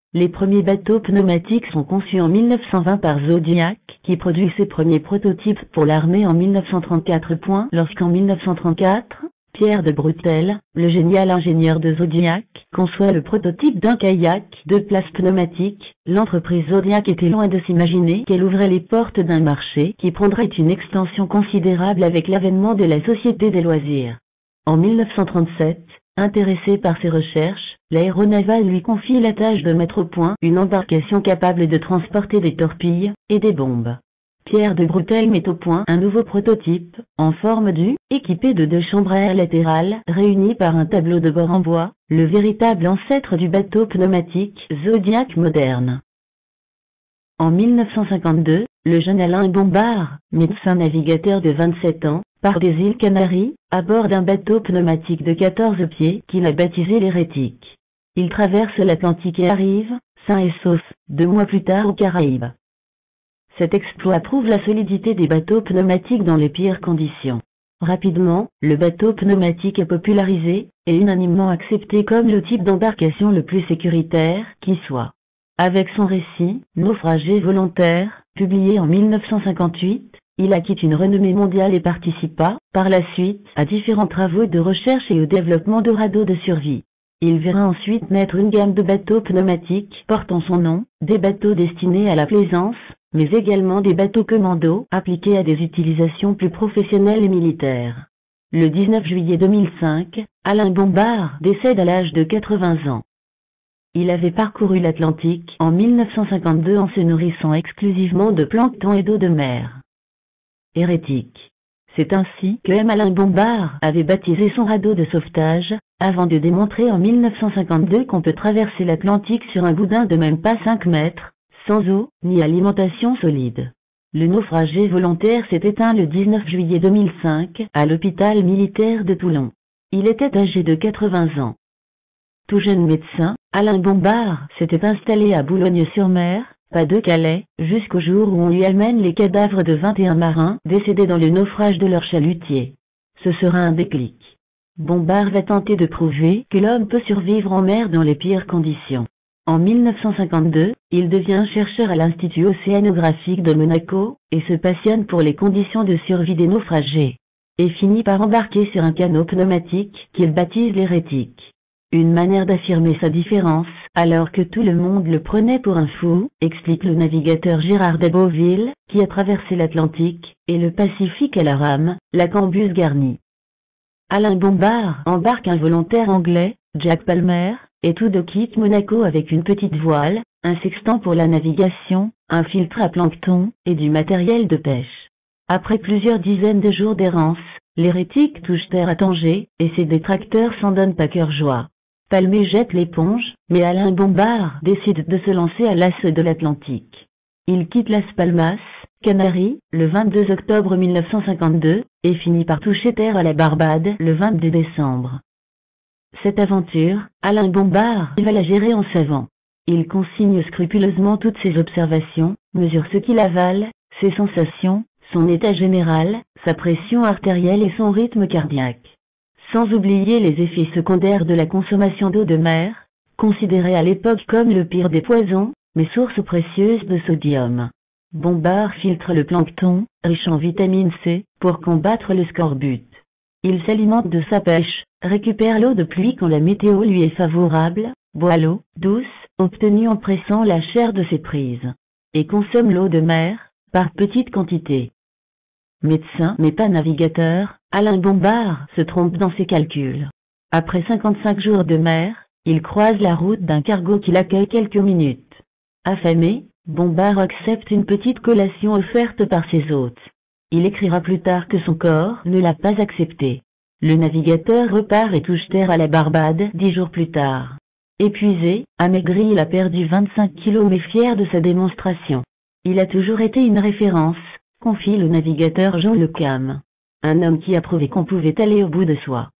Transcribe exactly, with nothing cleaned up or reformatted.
Les premiers bateaux pneumatiques sont conçus en mille neuf cent vingt par Zodiac, qui produit ses premiers prototypes pour l'armée en mille neuf cent trente-quatre. Lorsqu'en mille neuf cent trente-quatre, Pierre de Broutel, le génial ingénieur de Zodiac, conçoit le prototype d'un kayak de places pneumatique, l'entreprise Zodiac était loin de s'imaginer qu'elle ouvrait les portes d'un marché qui prendrait une extension considérable avec l'avènement de la Société des loisirs. En mille neuf cent trente-sept, intéressé par ses recherches, l'aéronaval lui confie la tâche de mettre au point une embarcation capable de transporter des torpilles et des bombes. Pierre de Broutel met au point un nouveau prototype, en forme d'U, équipé de deux chambres à air latérales réunies par un tableau de bord en bois, le véritable ancêtre du bateau pneumatique Zodiac moderne. En mille neuf cent cinquante-deux, le jeune Alain Bombard, médecin navigateur de vingt-sept ans, part des îles Canaries, à bord d'un bateau pneumatique de quatorze pieds qu'il a baptisé l'Hérétique. Il traverse l'Atlantique et arrive, sain et sauf, deux mois plus tard aux Caraïbes. Cet exploit prouve la solidité des bateaux pneumatiques dans les pires conditions. Rapidement, le bateau pneumatique est popularisé, et unanimement accepté comme le type d'embarcation le plus sécuritaire qui soit. Avec son récit, Naufragé volontaire, publié en mille neuf cent cinquante-huit, il acquit une renommée mondiale et participa, par la suite, à différents travaux de recherche et au développement de radeaux de survie. Il verra ensuite naître une gamme de bateaux pneumatiques portant son nom, des bateaux destinés à la plaisance, mais également des bateaux commando appliqués à des utilisations plus professionnelles et militaires. Le dix-neuf juillet deux mille cinq, Alain Bombard décède à l'âge de quatre-vingts ans. Il avait parcouru l'Atlantique en mille neuf cent cinquante-deux en se nourrissant exclusivement de plancton et d'eau de mer. Hérétique. C'est ainsi que M. Alain Bombard avait baptisé son radeau de sauvetage, avant de démontrer en mille neuf cent cinquante-deux qu'on peut traverser l'Atlantique sur un boudin de même pas cinq mètres, sans eau, ni alimentation solide. Le naufragé volontaire s'est éteint le dix-neuf juillet deux mille cinq, à l'hôpital militaire de Toulon. Il était âgé de quatre-vingts ans. Tout jeune médecin, Alain Bombard s'était installé à Boulogne-sur-Mer, pas de Calais, jusqu'au jour où on lui amène les cadavres de vingt et un marins décédés dans le naufrage de leur chalutier. Ce sera un déclic. Bombard va tenter de prouver que l'homme peut survivre en mer dans les pires conditions. En mille neuf cent cinquante-deux, il devient chercheur à l'Institut océanographique de Monaco, et se passionne pour les conditions de survie des naufragés. Et finit par embarquer sur un canot pneumatique qu'il baptise l'Hérétique. Une manière d'affirmer sa différence, alors que tout le monde le prenait pour un fou, explique le navigateur Gérard de Beauville, qui a traversé l'Atlantique et le Pacifique à la rame, la cambuse garnie. Alain Bombard embarque un volontaire anglais, Jack Palmer, et tous deux quittent Monaco avec une petite voile, un sextant pour la navigation, un filtre à plancton, et du matériel de pêche. Après plusieurs dizaines de jours d'errance, l'Hérétique touche terre à Tanger, et ses détracteurs s'en donnent pas cœur joie. Palmer jette l'éponge, mais Alain Bombard décide de se lancer à l'assaut de l'Atlantique. Il quitte Las Palmas, Canaries, le vingt-deux octobre mille neuf cent cinquante-deux, et finit par toucher terre à la Barbade le vingt-deux décembre. Cette aventure, Alain Bombard va la gérer en savant. Il consigne scrupuleusement toutes ses observations, mesure ce qu'il avale, ses sensations, son état général, sa pression artérielle et son rythme cardiaque. Sans oublier les effets secondaires de la consommation d'eau de mer, considérée à l'époque comme le pire des poisons, mais source précieuse de sodium. Bombard filtre le plancton, riche en vitamine C, pour combattre le scorbut. Il s'alimente de sa pêche, récupère l'eau de pluie quand la météo lui est favorable, boit l'eau douce, obtenue en pressant la chair de ses prises, et consomme l'eau de mer, par petites quantités. Médecin mais pas navigateur, Alain Bombard se trompe dans ses calculs. Après cinquante-cinq jours de mer, il croise la route d'un cargo qui l'accueille quelques minutes. Affamé, Bombard accepte une petite collation offerte par ses hôtes. Il écrira plus tard que son corps ne l'a pas accepté. Le navigateur repart et touche terre à la Barbade dix jours plus tard. Épuisé, amaigri, il a perdu vingt-cinq kilos mais fier de sa démonstration. Il a toujours été une référence, confie le navigateur Jean Le Cam. Un homme qui a prouvé qu'on pouvait aller au bout de soi.